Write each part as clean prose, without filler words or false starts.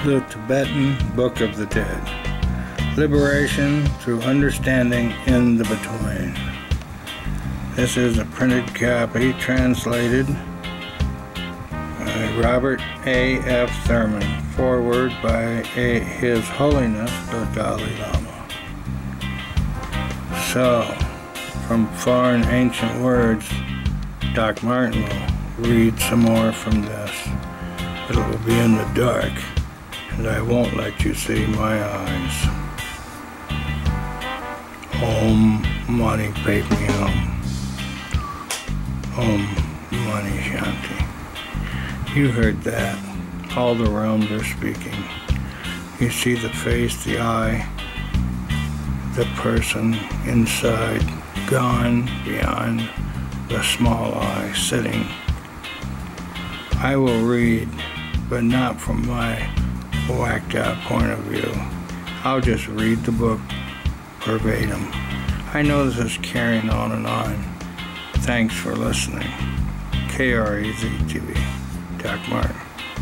The Tibetan Book of the Dead. Liberation through understanding in the between. This is a printed copy translated by Robert A. F. Thurman. Foreword by His Holiness the Dalai Lama. So, from foreign ancient words, Doc Martin will read some more from this. It will be in the dark, and I won't let you see my eyes. Om Mani Padme Hum. Om Mani Shanti. You heard that. All the realms are speaking. You see the face, the eye, the person inside, gone beyond the small eye, sitting. I will read, but not from my whacked out point of view. I'll just read the book verbatim. I know this is carrying on and on. Thanks for listening. KRAZTV. Doc Martin.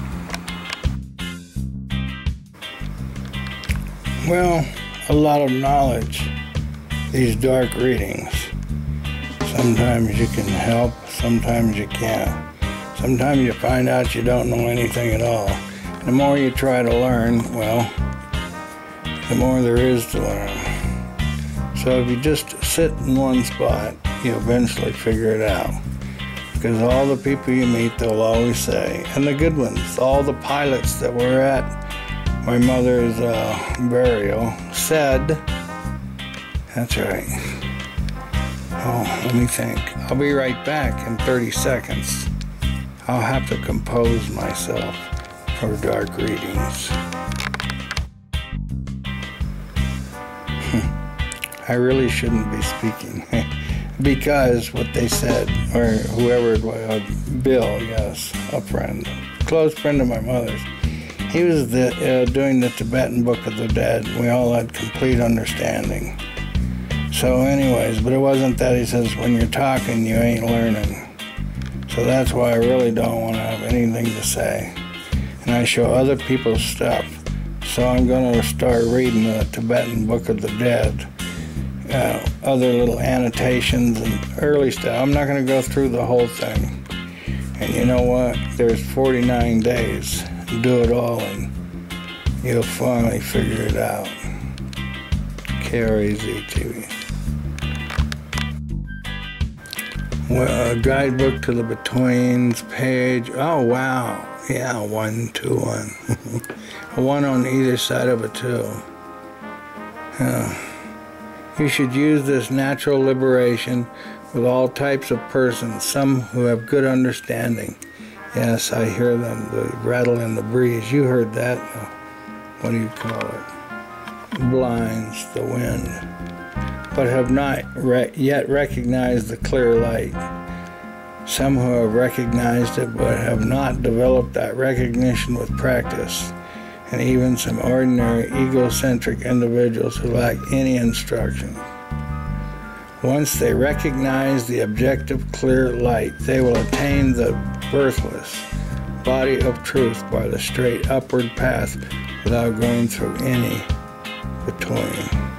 Well, a lot of knowledge. These dark readings. Sometimes you can help, sometimes you can't. Sometimes you find out you don't know anything at all. The more you try to learn, well, the more there is to learn. So if you just sit in one spot, you eventually figure it out. Because all the people you meet, they'll always say, and the good ones, all the pilots that were at my mother's burial said, that's right. Oh, let me think. I'll be right back in 30 seconds. I'll have to compose myself for dark readings. I really shouldn't be speaking because what they said, or whoever it was, Bill, yes, a friend, close friend of my mother's, he was doing the Tibetan Book of the Dead. We all had complete understanding. So anyways, but it wasn't that. He says, when you're talking, you ain't learning. So that's why I really don't want to have anything to say. And I show other people's stuff. So I'm going to start reading the Tibetan Book of the Dead. Other little annotations and early stuff. I'm not going to go through the whole thing. And you know what? There's 49 days. Do it all and you'll finally figure it out. KRAZTV. Well, a guidebook to the Betweens page. Oh, wow. Yeah, 1, 2, 1. A 1 on either side of it, too. You should use this natural liberation with all types of persons, some who have good understanding. Yes, I hear them, the rattle in the breeze. You heard that. What do you call it? Blinds, the wind. But have not yet recognized the clear light. Some who have recognized it but have not developed that recognition with practice. And even some ordinary egocentric individuals who lack any instruction. Once they recognize the objective clear light, they will attain the birthless body of truth by the straight upward path without going through any between.